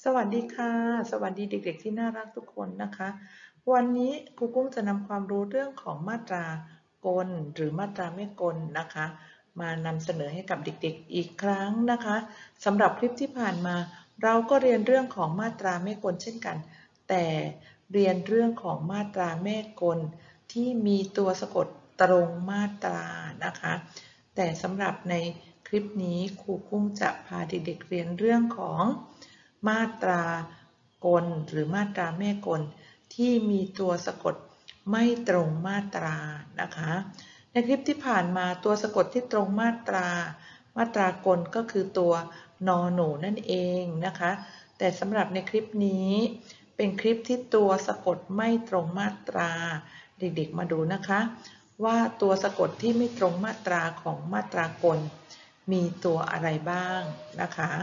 สวัสดีค่ะสวัสดีเด็กๆที่น่ารักทุกคนนะคะวันนี้ครูกุ้งจะนำความรู้เรื่องของมาตรากลหรือมาตราไม่กลนะคะมานำเสนอให้กับเด็กๆอีกครั้งนะคะสำหรับคลิปที่ผ่านมาเราก็เรียนเรื่องของมาตราไม่กลเช่นกันแต่เรียนเรื่องของมาตราแม่กลที่มีตัวสะกดตรงมาตรานะคะแต่สำหรับในคลิปนี้ครูกุ้งจะพาเด็กๆเรียนเรื่องของมาตรากลหรือมาตราแม่กลที่มีตัวสะกดไม่ตรงมาตรานะคะในคลิปที่ผ่านมาตัวสะกดที่ตรงมาตรากลก็คือตัวนอหนูนั่นเองนะคะแต่สำหรับในคลิปนี้เป็นคลิปที่ตัวสะกดไม่ตรงมาตราเด็กๆมาดูนะคะว่าตัวสะกดที่ไม่ตรงมาตราของมาตรากลมีตัวอะไรบ้างนะคะ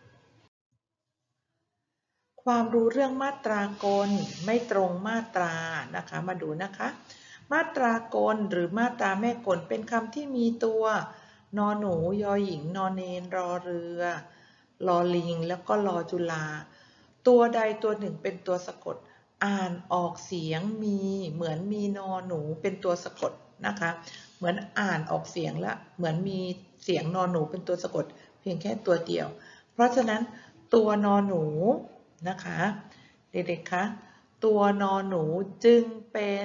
ความรู้เรื่องมาตรากลไม่ตรงมาตรานะคะมาดูนะคะมาตรากลหรือมาตราแม่กลเป็นคำที่มีตัวนอหนูยอหญิงนอเนนรอเรือลอลิงแล้วก็ลอจุฬาตัวใดตัวหนึ่งเป็นตัวสะกดอ่านออกเสียงมีเหมือนมีนอหนูเป็นตัวสะกดนะคะเหมือนอ่านออกเสียงและเหมือนมีเสียงนอหนูเป็นตัวสะกดเพียงแค่ตัวเดียวเพราะฉะนั้นตัวนอหนูนะคะเด็กๆคะตัวนอหนูจึงเป็น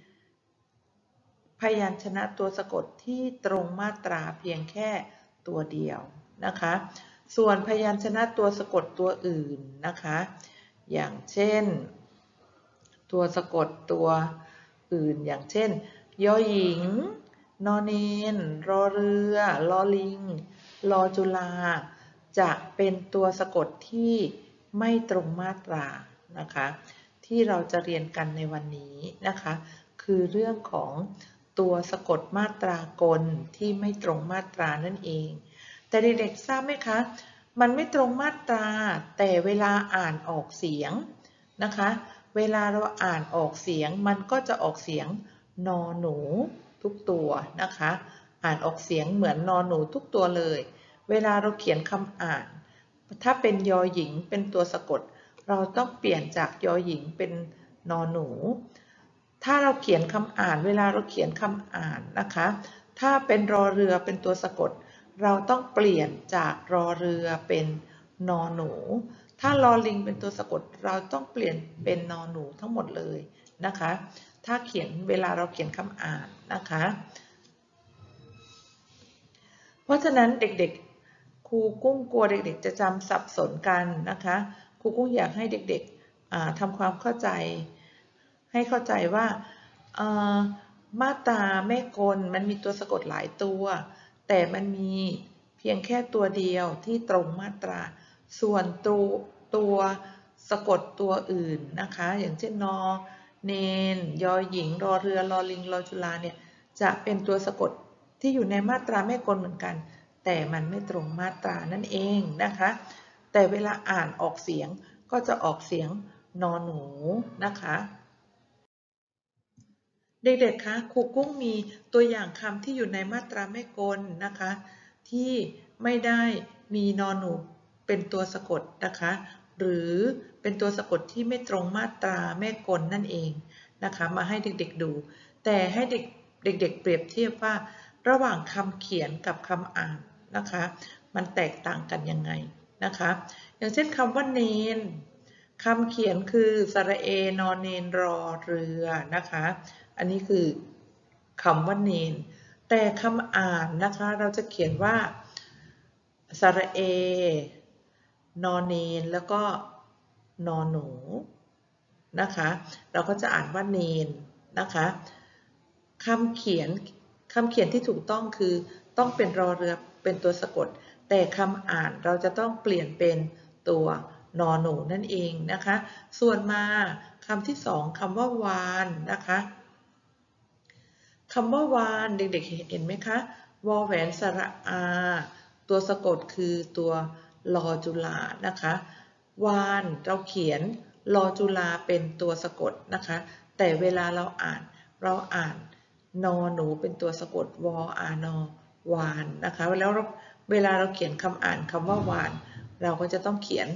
พยัญชนะตัวสะกดที่ตรงมาตราเพียงแค่ตัวเดียวนะคะส่วนพยัญชนะตัวสะกดตัวอื่นนะคะอย่างเช่นตัวสะกดตัวอื่นอย่างเช่นยอหญิงนอเนนรอเรือลอลิงลอจุฬาจะเป็นตัวสะกดที่ไม่ตรงมาตรานะคะที่เราจะเรียนกันในวันนี้นะคะคือเรื่องของตัวสะกดมาตรากลที่ไม่ตรงมาตรานั่นเองแต่เด็กๆทราบไหมคะมันไม่ตรงมาตราแต่เวลาอ่านออกเสียงนะคะเวลาเราอ่านออกเสียงมันก็จะออกเสียงนอหนูทุกตัวนะคะอ่านออกเสียงเหมือนนอหนูทุกตัวเลยเวลาเราเขียนคำอ่านถ้าเป็นยอหญิงเป็นตัวสะกดเราต้องเปลี่ยนจากยอหญิงเป็นนอหนูถ้าเราเขียนคำอ่านเวลาเราเขียนคำอ่านนะคะถ้าเป็นรอเรือเป็นตัวสะกดเราต้องเปลี่ยนจากรอเรือเป็นนอหนูถ้ารอลิงเป็นตัวสะกดเราต้องเปลี่ยนเป็นนอหนูทั้งหมดเลยนะคะถ้าเขียนเวลาเราเขียนคำอ่านนะคะเพราะฉะนั้นเด็กๆครูกุ้งกลัวเด็กๆจะจำสับสนกันนะคะครูกุ้งอยากให้เด็กๆทำความเข้าใจให้เข้าใจว่ามาตราแม่กลมันมีตัวสะกดหลายตัวแต่มันมีเพียงแค่ตัวเดียวที่ตรงมาตราส่วนตัวสะกดตัวอื่นนะคะอย่างเช่นนอเนนยอหญิงรอเรือลอลิงลอจุฬาเนี่ยจะเป็นตัวสะกดที่อยู่ในมาตราแม่กลเหมือนกันแต่มันไม่ตรงมาตรานั่นเองนะคะแต่เวลาอ่านออกเสียงก็จะออกเสียงนอหนูนะคะเด็กๆคะครูกุ้งมีตัวอย่างคำที่อยู่ในมาตราแม่กลนะคะที่ไม่ได้มีนอหนูเป็นตัวสะกดนะคะหรือเป็นตัวสะกดที่ไม่ตรงมาตราแม่กลนั่นเองนะคะมาให้เด็กๆดูแต่ให้เด็กๆเปรียบเทียบว่าระหว่างคำเขียนกับคำอ่านนะคะมันแตกต่างกันยังไงนะคะอย่างเช่นคำว่าเนนคำเขียนคือสระเอนอนเนนรอเรือนะคะอันนี้คือคำว่าเนนแต่คำอ่านนะคะเราจะเขียนว่าสระเอนอนเนนแล้วก็นอนหนูนะคะเราก็จะอ่านว่าเนนนะคะคำเขียนที่ถูกต้องคือต้องเป็นรอเรือเป็นตัวสะกดแต่คำอ่านเราจะต้องเปลี่ยนเป็นตัวนอหนูนั่นเองนะคะส่วนมาคำที่สองคำว่าวานนะคะคำว่าวานเด็กๆเห็นไหมคะวอแหวนสระอาตัวสะกดคือตัวลอจุฬานะคะวานเราเขียนลอจุฬาเป็นตัวสะกดนะคะแต่เวลาเราอ่านนอหนูเป็นตัวสะกดวออานอวานนะคะแล้วเวลาเราเขียนคำอ่านคำว่าวานเราก็จะต้องเขียน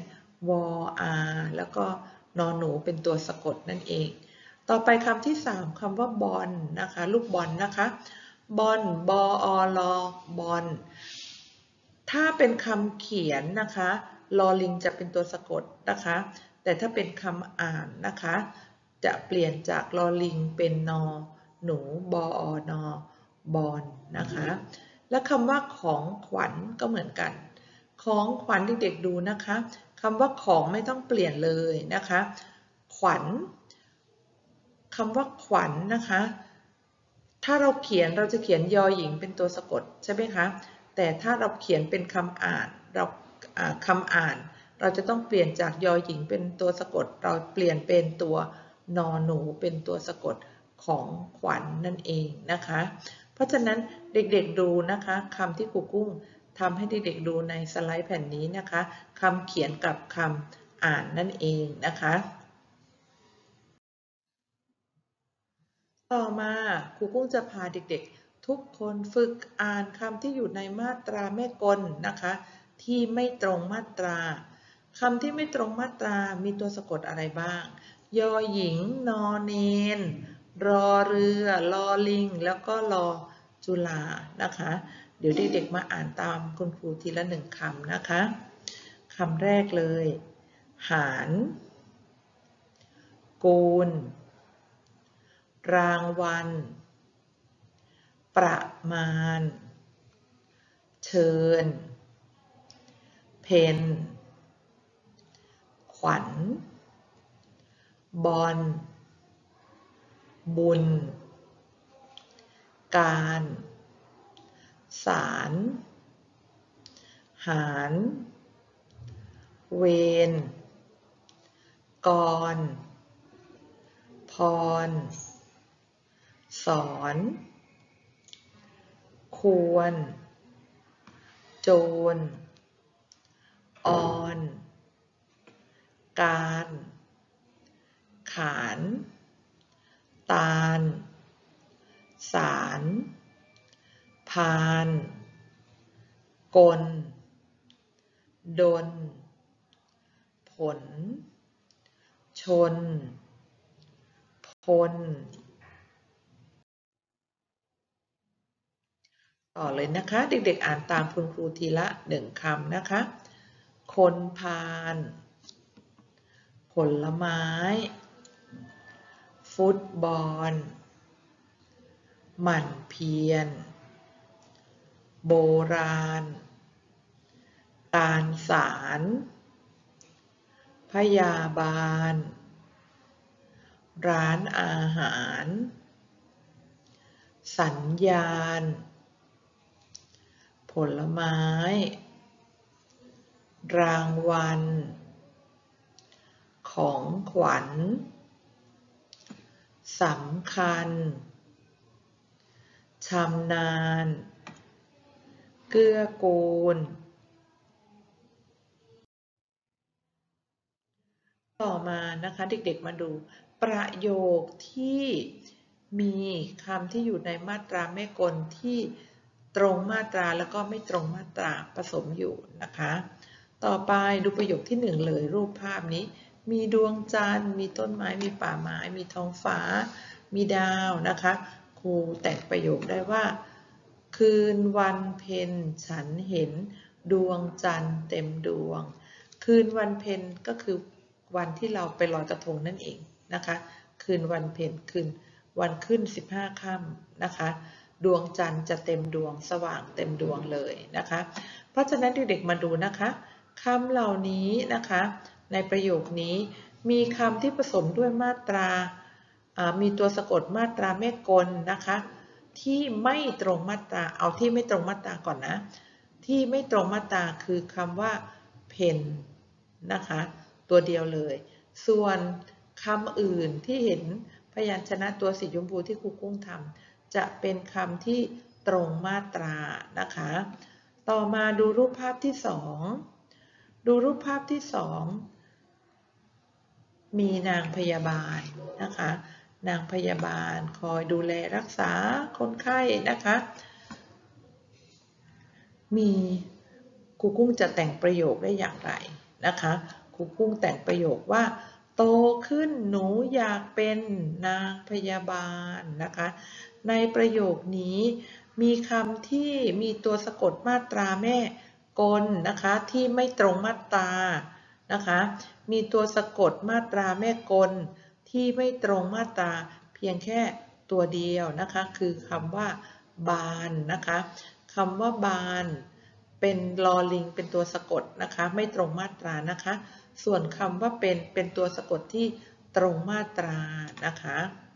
วออาแล้วก็นอหนูเป็นตัวสะกดนั่นเองต่อไปคำที่3คำว่าบอลนะคะลูกบอลนะคะบอลบออลอบอลถ้าเป็นคำเขียนนะคะลอลิงจะเป็นตัวสะกดนะคะแต่ถ้าเป็นคำอ่านนะคะจะเปลี่ยนจากลอลิงเป็นนอหนูบออนอบอลนะคะและคำว่าของขวัญก็เหมือนกันของขวัญเด็กๆดูนะคะคำว่าของไม่ต้องเปลี่ยนเลยนะคะขวัญคำว่าขวัญนะคะถ้าเราเขียนเราจะเขียนยอหญิงเป็นตัวสะกดใช่ไหมคะแต่ถ้าเราเขียนเป็นคำอ่านคำอ่านเราจะต้องเปลี่ยนจากยอหญิงเป็นตัวสะกดเราเปลี่ยนเป็นตัวนอหนูเป็นตัวสะกดของขวัญ นั่นเองนะคะเพราะฉะนั้นเด็กๆดูนะคะคำที่ครูกุ้งทำให้เด็กๆดูในสไลด์แผ่นนี้นะคะคำเขียนกับคำอ่านนั่นเองนะคะต่อมาครูกุ้งจะพาเด็กๆทุกคนฝึกอ่านคำที่อยู่ในมาตราแม่กลนะคะที่ไม่ตรงมาตราคำที่ไม่ตรงมาตรามีตัวสะกดอะไรบ้างยอหญิงนอเนนรอเรือลอลิงแล้วก็ลอจุฬานะคะเดี๋ยวเด็กๆมาอ่านตามคุณครูทีละ1คำนะคะคำแรกเลยหารกูลรางวัลประมาณเชิญเพนขวัญบอลบุญการสารหารเวรกรพรสอนควรโจรออนการขานตาลสารพานกลดลผลชนพลต่อเลยนะคะเด็กๆอ่านตามคุณครูทีละ1คำนะคะคนพาลผลไม้ฟุตบอลหมั่นเพียรโบราณการสารพยาบาลร้านอาหารสัญญาณผลไม้รางวัลของขวัญสำคัญชำนาญเกื้อกูลต่อมานะคะเด็กๆมาดูประโยคที่มีคำที่อยู่ในมาตราแม่กลที่ตรงมาตราแล้วก็ไม่ตรงมาตราผสมอยู่นะคะต่อไปดูประโยคที่1เลยรูปภาพนี้มีดวงจันทร์มีต้นไม้มีป่าไม้มีท้องฟ้ามีดาวนะคะครูแต่งประโยคได้ว่าคืนวันเพ็ญฉันเห็นดวงจันทร์เต็มดวงคืนวันเพ็ญก็คือวันที่เราไปลอยกระทงนั่นเองนะคะคืนวันเพ็ญคืนวันขึ้น15ค่ำนะคะดวงจันทร์จะเต็มดวงสว่างเต็มดวงเลยนะคะเพราะฉะนั้นเด็กๆมาดูนะคะคำเหล่านี้นะคะในประโยคนี้มีคำที่ผสมด้วยมาตรามีตัวสะกดมาตราแม่กลนะคะที่ไม่ตรงมาตราเอาที่ไม่ตรงมาตราก่อนนะที่ไม่ตรงมาตราคือคำว่าเพนนะคะตัวเดียวเลยส่วนคำอื่นที่เห็นพยัญชนะตัวสีชมพูที่ครูกุ้งทำจะเป็นคำที่ตรงมาตรานะคะต่อมาดูรูปภาพที่2ดูรูปภาพที่2มีนางพยาบาลนะคะนางพยาบาลคอยดูแลรักษาคนไข้นะคะมีครูกุ้งจะแต่งประโยคได้อย่างไรนะคะครูรูกุ้งแต่งประโยคว่าโตขึ้นหนูอยากเป็นนางพยาบาลนะคะในประโยคนี้มีคำที่มีตัวสะกดมาตราแม่กลนะคะที่ไม่ตรงมาตรานะคะมีตัวสะกดมาตราแม่กลที่ไม่ตรงมาตราเพียงแค่ตัวเดียวนะคะคือคำว่าบานนะคะคำว่าบานเป็นลอลิงเป็นตัวสะกดนะคะไม่ตรงมาตรานะคะส่วนคำว่าเป็นตัวสะกดที่ตรงมาตรานะคะ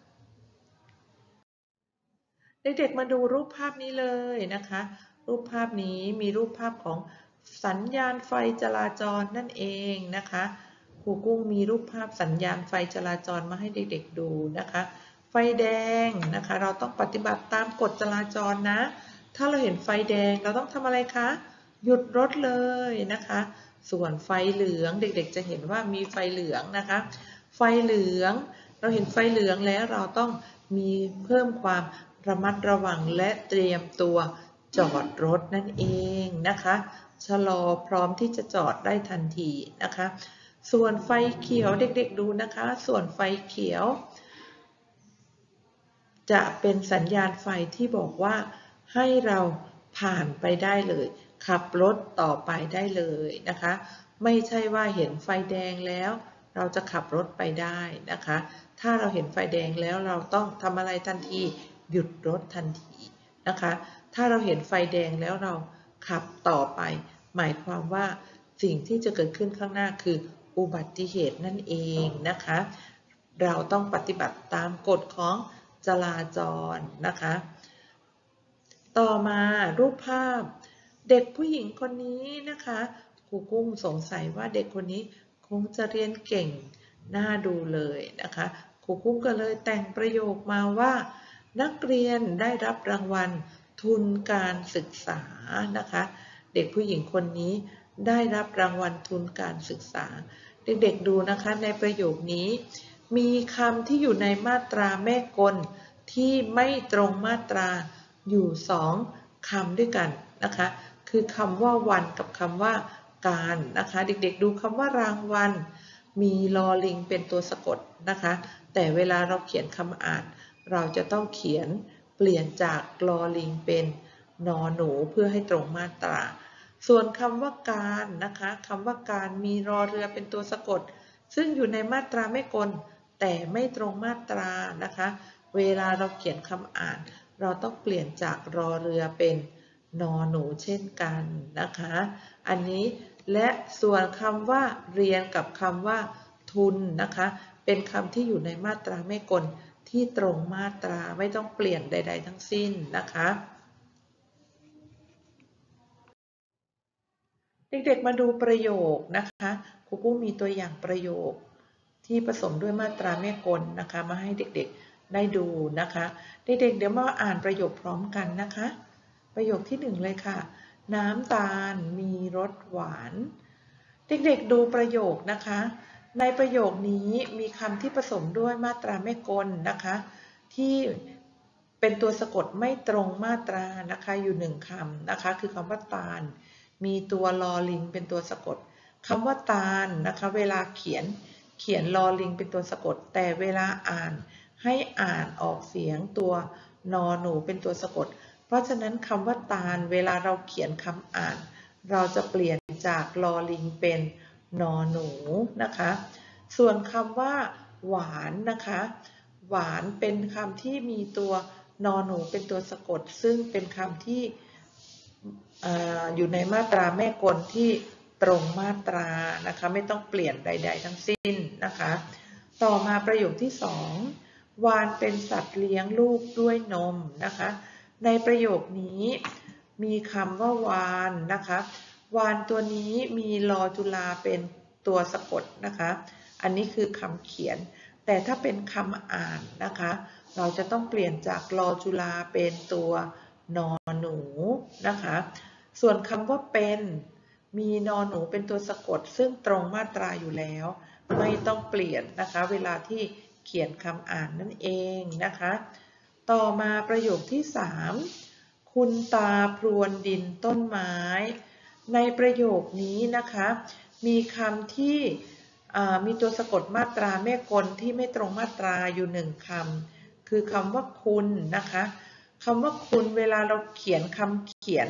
เด็กๆมาดูรูปภาพนี้เลยนะคะรูปภาพนี้มีรูปภาพของสัญญาณไฟจราจรนั่นเองนะคะครูกุ้งมีรูปภาพสัญญาณไฟจราจรมาให้เด็กๆดูนะคะไฟแดงนะคะเราต้องปฏิบัติตามกฎจราจรนะถ้าเราเห็นไฟแดงเราต้องทำอะไรคะหยุดรถเลยนะคะส่วนไฟเหลืองเด็กๆจะเห็นว่ามีไฟเหลืองนะคะไฟเหลืองเราเห็นไฟเหลืองแล้วเราต้องมีเพิ่มความระมัดระวังและเตรียมตัวจอดรถนั่นเองนะคะชะลอพร้อมที่จะจอดได้ทันทีนะคะส่วนไฟเขียวเด็กๆดูนะคะส่วนไฟเขียวจะเป็นสัญญาณไฟที่บอกว่าให้เราผ่านไปได้เลยขับรถต่อไปได้เลยนะคะไม่ใช่ว่าเห็นไฟแดงแล้วเราจะขับรถไปได้นะคะถ้าเราเห็นไฟแดงแล้วเราต้องทำอะไรทันทีหยุดรถทันทีนะคะถ้าเราเห็นไฟแดงแล้วเราขับต่อไปหมายความว่าสิ่งที่จะเกิดขึ้นข้างหน้าคืออุบัติเหตุนั่นเองนะคะเราต้องปฏิบัติตามกฎของจราจรนะคะต่อมารูปภาพเด็กผู้หญิงคนนี้นะคะครูกุ้งสงสัยว่าเด็กคนนี้คงจะเรียนเก่งน่าดูเลยนะคะครูกุ้งก็เลยแต่งประโยคมาว่านักเรียนได้รับรางวัลทุนการศึกษานะคะเด็กผู้หญิงคนนี้ได้รับรางวัลทุนการศึกษาเด็กๆดูนะคะในประโยคนี้มีคำที่อยู่ในมาตราแม่กลที่ไม่ตรงมาตราอยู่2คำด้วยกันนะคะคือคำว่าวันกับคำว่าการนะคะเด็กๆดูคำว่ารางวัลมีลอลิงเป็นตัวสะกดนะคะแต่เวลาเราเขียนคำอ่านเราจะต้องเขียนเปลี่ยนจากลอลิงเป็นนอหนูเพื่อให้ตรงมาตราส่วนคำว่าการนะคะคำว่าการมีรอเรือเป็นตัวสะกดซึ่งอยู่ในมาตราไม่กลแต่ไม่ตรงมาตรานะคะเวลาเราเขียนคำอ่านเราต้องเปลี่ยนจากรอเรือเป็นนอหนูเช่นกันนะคะอันนี้และส่วนคำว่าเรียนกับคำว่าทุนนะคะเป็นคำที่อยู่ในมาตราไม่กลที่ตรงมาตราไม่ต้องเปลี่ยนใดๆทั้งสิ้นนะคะเด็กๆมาดูประโยคนะคะครูกุ้งมีตัวอย่างประโยคที่ผสมด้วยมาตราแม่กลนะคะมาให้เด็กๆได้ดูนะคะเด็กๆเดี๋ยวมาอ่านประโยคพร้อมกันนะคะประโยคที่1เลยค่ะน้ำตาลมีรสหวานเด็กๆดูประโยคนะคะในประโยคนี้มีคำที่ผสมด้วยมาตราแม่กลนะคะที่เป็นตัวสะกดไม่ตรงมาตรานะคะอยู่1คำนะคะคือคำว่าตาลมีตัวลอลิงเป็นตัวสะกดคำว่าตาลนะคะเวลาเขียนลอลิงเป็นตัวสะกดแต่เวลาอ่านให้อ่านออกเสียงตัวนอหนูเป็นตัวสะกดเพราะฉะนั้นคำว่าตาลเวลาเราเขียนคำอ่านเราจะเปลี่ยนจากลอลิงเป็นนอหนูนะคะส่วนคำว่าหวานนะคะหวานเป็นคำที่มีตัวนอหนูเป็นตัวสะกดซึ่งเป็นคำที่อยู่ในมาตราแม่กลที่ตรงมาตรานะคะไม่ต้องเปลี่ยนใดๆทั้งสิ้นนะคะต่อมาประโยคที่2วานเป็นสัตว์เลี้ยงลูกด้วยนมนะคะในประโยคนี้มีคำว่าวานนะคะวานตัวนี้มีลอจุฬาเป็นตัวสะกดนะคะอันนี้คือคำเขียนแต่ถ้าเป็นคำอ่านนะคะเราจะต้องเปลี่ยนจากลอจุฬาเป็นตัวนอหนูนะคะส่วนคำว่าเป็นมีนอหนูเป็นตัวสะกดซึ่งตรงมาตราอยู่แล้วไม่ต้องเปลี่ยนนะคะเวลาที่เขียนคำอ่านนั่นเองนะคะต่อมาประโยคที่3คุณตาพรวนดินต้นไม้ในประโยคนี้นะคะมีคำที่มีตัวสะกดมาตราแม่กลที่ไม่ตรงมาตราอยู่1 คำคือคำว่าคุณนะคะคำว่าคุณเวลาเราเขียนคำเขียน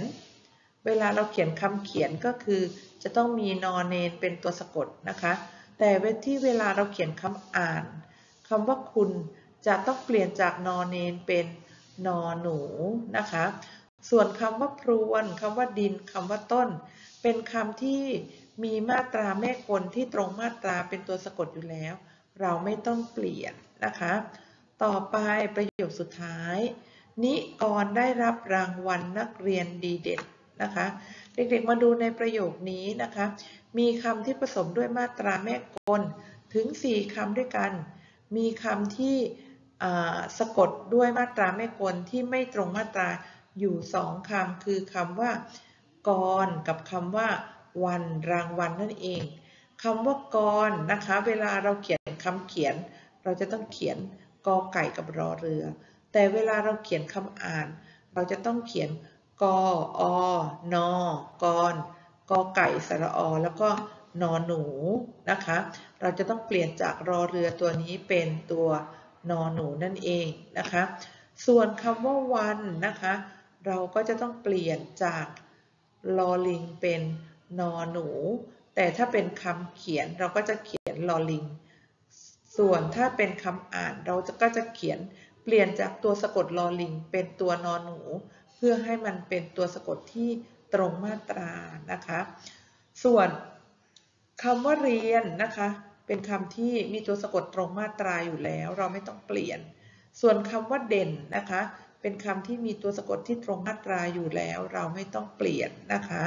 ก็คือจะต้องมีนอเนนเป็นตัวสะกดนะคะแต่เวลาเราเขียนคำอ่านคำว่าคุณจะต้องเปลี่ยนจากนอเนนเป็นนอหนูนะคะส่วนคำว่าพรวนคำว่าดินคำว่าต้นเป็นคำที่มีมาตราแม่กลที่ตรงมาตราเป็นตัวสะกดอยู่แล้วเราไม่ต้องเปลี่ยนนะคะต่อไปประโยคสุดท้ายนิกรได้รับรางวัลนักเรียนดีเด่นนะคะเด็กๆมาดูในประโยคนี้นะคะมีคำที่ผสมด้วยมาตราแม่กลถึง4 คำด้วยกันมีคำที่สะกดด้วยมาตราแม่กลที่ไม่ตรงมาตราอยู่2 คำคือคำว่ากรกับคำว่าวันรางวัลนั่นเองคำว่ากรนะคะเวลาเราเขียนคำเขียนเราจะต้องเขียนกอไก่กับรอเรือแต่เวลาเราเขียนคำอ่านเราจะต้องเขียนกออนกรกอไก่สระอแล้วก็นอหนูนะคะเราจะต้องเปลี่ยนจากรอเรือตัวนี้เป็นตัวนอหนูนั่นเองนะคะส่วนคำว่าวันนะคะเราก็จะต้องเปลี่ยนจากลอลิงเป็นนอหนูแต่ถ้าเป็นคำเขียนเราก็จะเขียนลอลิงส่วนถ้าเป็นคำอ่านเราก็จะเขียนเปลี่ยนจากตัวสะกดลอลิงเป็นตัวนอหนูเพื่อให้มันเป็นตัวสะกดที่ตรงมาตรานะคะส่วนคำว่าเรียนนะคะเป็นคำที่มีตัวสะกดตรงมาตราอยู่แล้วเราไม่ต้องเปลี่ยนส่วนคำว่าเด่นนะคะเป็นคำที่มีตัวสะกดที่ตรงมาตราอยู่แล้วเราไม่ต้องเปลี่ยนนะคะ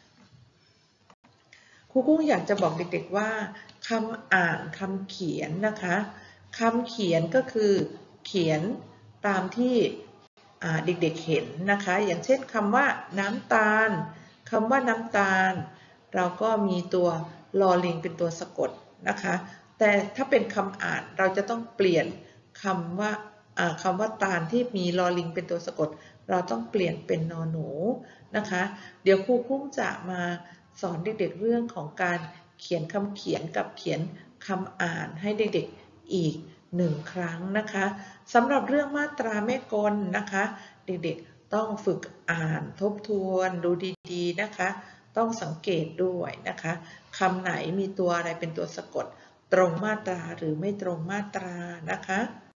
ครูกุ้งอยากจะบอกเด็กๆว่าคำอ่านคำเขียนนะคะคำเขียนก็คือเขียนตามที่เด็กๆเห็นนะคะอย่างเช่นคำว่าน้ำตาลคำว่าน้ำตาลเราก็มีตัวลอลิงเป็นตัวสะกดนะคะแต่ถ้าเป็นคำอ่านเราจะต้องเปลี่ยนคำว่าตาลที่มีลอลิงเป็นตัวสะกดเราต้องเปลี่ยนเป็นนอหนูนะคะเดี๋ยวครูกุ้งจะมาสอนเด็กๆเรื่องของการเขียนคำเขียนกับเขียนคำอ่านให้เด็กๆอีก1 ครั้งนะคะสำหรับเรื่องมาตราแม่กลนะคะเด็กๆต้องฝึกอ่านทบทวนดูดีๆนะคะต้องสังเกตด้วยนะคะคำไหนมีตัวอะไรเป็นตัวสะกดตรงมาตราหรือไม่ตรงมาตรานะคะ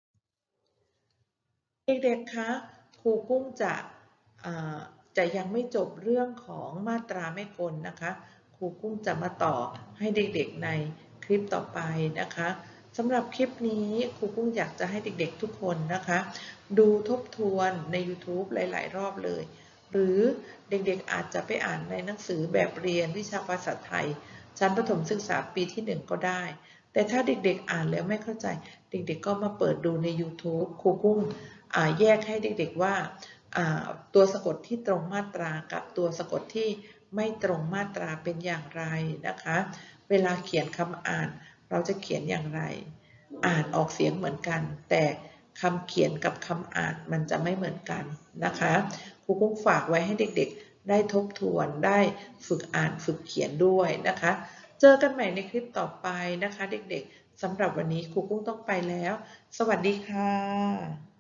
เด็กๆคะครูกุ้งจะยังไม่จบเรื่องของมาตราแม่กลนะคะครูกุ้งจะมาต่อให้เด็กๆในคลิปต่อไปนะคะสำหรับคลิปนี้ครูกุ้งอยากจะให้เด็กๆทุกคนนะคะดูทบทวนใน YouTube หลายๆรอบเลยหรือเด็กๆอาจจะไปอ่านในหนังสือแบบเรียนวิชาภาษาไทยชั้นประถมศึกษาปีที่1ก็ได้แต่ถ้าเด็กๆอ่านแล้วไม่เข้าใจเด็กๆก็มาเปิดดูใน YouTube ครูกุ้งแยกให้เด็กๆว่าตัวสะกดที่ตรงมาตรากับตัวสะกดที่ไม่ตรงมาตราเป็นอย่างไรนะคะเวลาเขียนคำอ่านเราจะเขียนอย่างไรอ่านออกเสียงเหมือนกันแต่คำเขียนกับคำอ่านมันจะไม่เหมือนกันนะคะครูกุ้งฝากไว้ให้เด็กๆได้ทบทวนได้ฝึกอ่านฝึกเขียนด้วยนะคะเจอกันใหม่ในคลิปต่อไปนะคะเด็กๆสำหรับวันนี้ครูกุ้งต้องไปแล้วสวัสดีค่ะ